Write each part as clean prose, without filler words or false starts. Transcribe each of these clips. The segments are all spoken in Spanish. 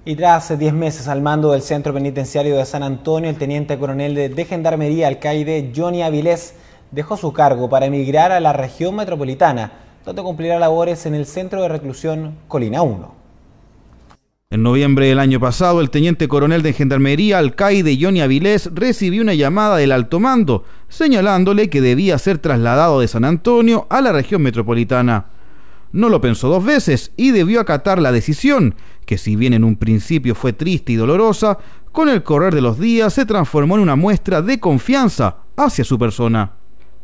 Y tras 10 meses al mando del Centro Penitenciario de San Antonio, el teniente coronel de Gendarmería alcaide Johnny Avilés dejó su cargo para emigrar a la región metropolitana, donde cumplirá labores en el Centro de Reclusión Colina 1. En noviembre del año pasado, el teniente coronel de Gendarmería alcaide Johnny Avilés recibió una llamada del alto mando, señalándole que debía ser trasladado de San Antonio a la región metropolitana. No lo pensó dos veces y debió acatar la decisión, que si bien en un principio fue triste y dolorosa, con el correr de los días se transformó en una muestra de confianza hacia su persona.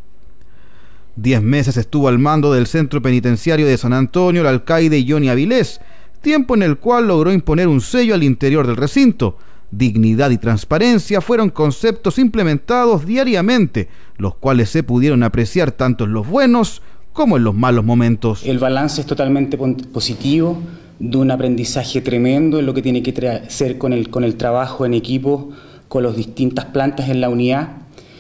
10 meses estuvo al mando del Centro Penitenciario de San Antonio el alcaide Johnny Avilés, tiempo en el cual logró imponer un sello al interior del recinto. Dignidad y transparencia fueron conceptos implementados diariamente, los cuales se pudieron apreciar tanto en los buenos como en los malos momentos. El balance es totalmente positivo, de un aprendizaje tremendo en lo que tiene que hacer con el trabajo en equipo, con las distintas plantas en la unidad.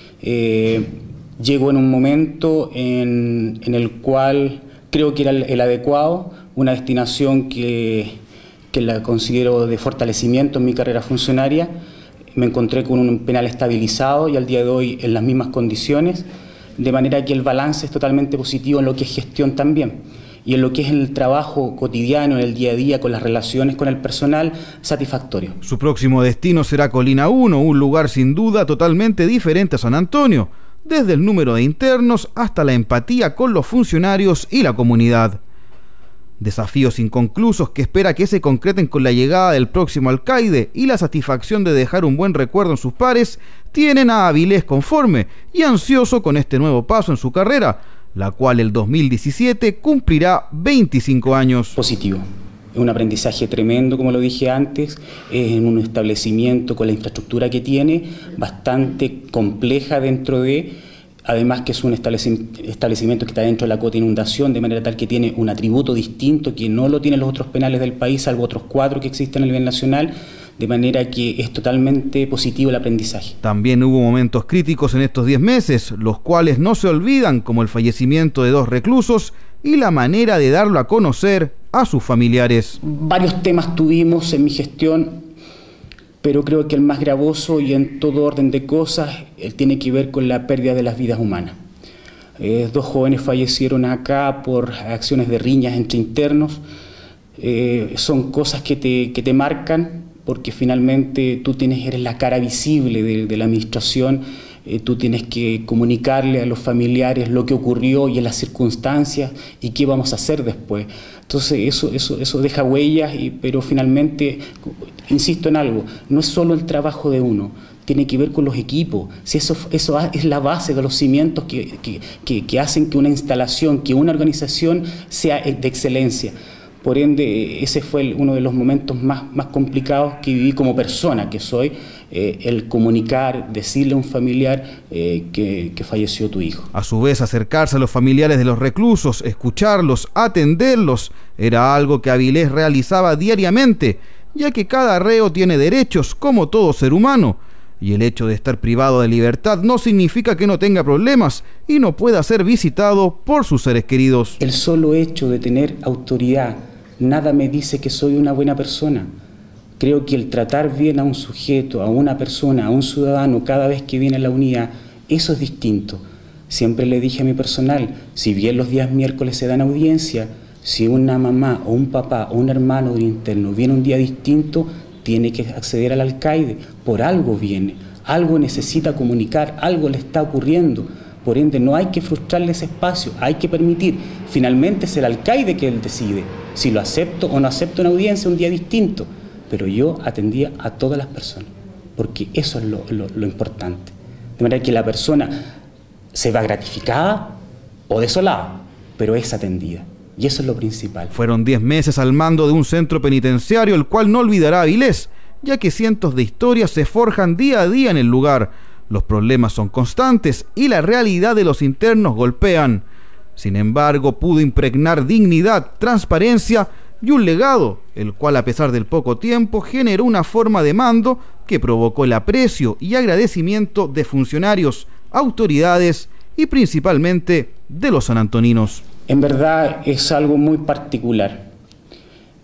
Llegó en un momento en el cual creo que era el adecuado, una destinación que la considero de fortalecimiento en mi carrera funcionaria. Me encontré con un penal estabilizado y al día de hoy en las mismas condiciones, de manera que el balance es totalmente positivo en lo que es gestión también y en lo que es el trabajo cotidiano, en el día a día, con las relaciones con el personal, satisfactorio. Su próximo destino será Colina 1, un lugar sin duda totalmente diferente a San Antonio, desde el número de internos hasta la empatía con los funcionarios y la comunidad. Desafíos inconclusos que espera que se concreten con la llegada del próximo alcaide y la satisfacción de dejar un buen recuerdo en sus pares tienen a Avilés conforme y ansioso con este nuevo paso en su carrera, la cual el 2017 cumplirá 25 años. Positivo. Es un aprendizaje tremendo, como lo dije antes, en un establecimiento con la infraestructura que tiene, bastante compleja dentro de... Además que es un establecimiento que está dentro de la cota de inundación, de manera tal que tiene un atributo distinto que no lo tienen los otros penales del país, salvo otros 4 que existen a nivel nacional, de manera que es totalmente positivo el aprendizaje. También hubo momentos críticos en estos 10 meses, los cuales no se olvidan, como el fallecimiento de 2 reclusos y la manera de darlo a conocer a sus familiares. Varios temas tuvimos en mi gestión, pero creo que el más gravoso y en todo orden de cosas tiene que ver con la pérdida de las vidas humanas. 2 jóvenes fallecieron acá por acciones de riñas entre internos. Son cosas que te marcan, porque finalmente tú eres la cara visible de la administración. Tú tienes que comunicarle a los familiares lo que ocurrió y en las circunstancias y qué vamos a hacer después. Entonces eso deja huellas, pero finalmente, insisto en algo, no es solo el trabajo de uno, tiene que ver con los equipos. Si eso es la base de los cimientos que hacen que una instalación, que una organización sea de excelencia. Por ende, ese fue uno de los momentos más complicados que viví como persona que soy, el comunicar, decirle a un familiar que falleció tu hijo. A su vez, acercarse a los familiares de los reclusos, escucharlos, atenderlos, era algo que Avilés realizaba diariamente, ya que cada reo tiene derechos como todo ser humano, y el hecho de estar privado de libertad no significa que no tenga problemas y no pueda ser visitado por sus seres queridos. El solo hecho de tener autoridad nada me dice que soy una buena persona. Creo que el tratar bien a un sujeto, a una persona, a un ciudadano cada vez que viene a la unidad, eso es distinto. Siempre le dije a mi personal, si bien los días miércoles se dan audiencia, si una mamá o un papá o un hermano de un interno viene un día distinto, tiene que acceder al alcaide. Por algo viene, algo necesita comunicar, algo le está ocurriendo. Por ende, no hay que frustrarle ese espacio, hay que permitir. Finalmente es el alcaide que él decide si lo acepto o no acepto una audiencia un día distinto. Pero yo atendía a todas las personas, porque eso es lo importante. De manera que la persona se va gratificada o desolada, pero es atendida. Y eso es lo principal. Fueron 10 meses al mando de un centro penitenciario, el cual no olvidará Avilés, ya que cientos de historias se forjan día a día en el lugar. Los problemas son constantes y la realidad de los internos golpean. Sin embargo, pudo impregnar dignidad, transparencia y un legado, el cual a pesar del poco tiempo generó una forma de mando que provocó el aprecio y agradecimiento de funcionarios, autoridades y principalmente de los sanantoninos. En verdad es algo muy particular.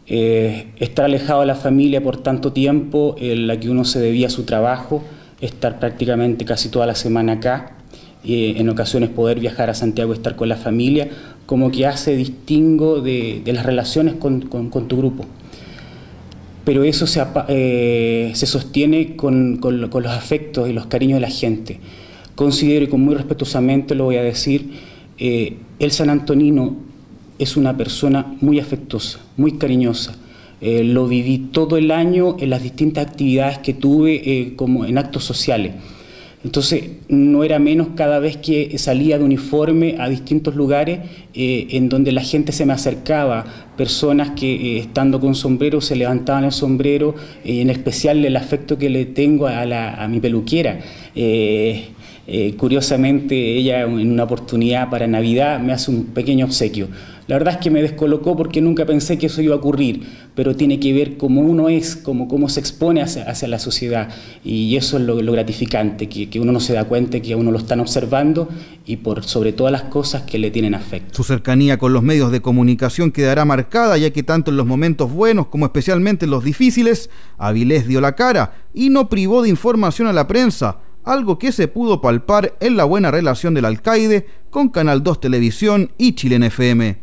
Estar alejado de la familia por tanto tiempo, en la que uno se debía a su trabajo, estar prácticamente casi toda la semana acá, en ocasiones poder viajar a Santiago y estar con la familia, como que hace distingo de las relaciones con tu grupo. Pero eso se sostiene con los afectos y los cariños de la gente. Considero, y con muy respetuosamente lo voy a decir, el sanantonino es una persona muy afectuosa, muy cariñosa. Lo viví todo el año en las distintas actividades que tuve, como en actos sociales. Entonces, no era menos cada vez que salía de uniforme a distintos lugares en donde la gente se me acercaba, personas que estando con sombrero se levantaban el sombrero, en especial el afecto que le tengo a mi peluquera. Curiosamente, ella en una oportunidad para Navidad me hace un pequeño obsequio. La verdad es que me descolocó porque nunca pensé que eso iba a ocurrir, pero tiene que ver cómo uno es, cómo se expone hacia la sociedad, y eso es lo gratificante, que uno no se da cuenta que a uno lo están observando y por sobre todas las cosas que le tienen afecto. Su cercanía con los medios de comunicación quedará marcada, ya que tanto en los momentos buenos como especialmente en los difíciles, Avilés dio la cara y no privó de información a la prensa, algo que se pudo palpar en la buena relación del alcaide con Canal 2 Televisión y Chilena FM.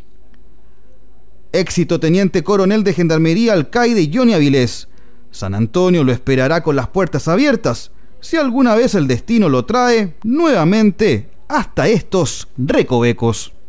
Éxito, teniente coronel de Gendarmería alcaide Johnny Avilés. San Antonio lo esperará con las puertas abiertas, si alguna vez el destino lo trae nuevamente hasta estos recovecos.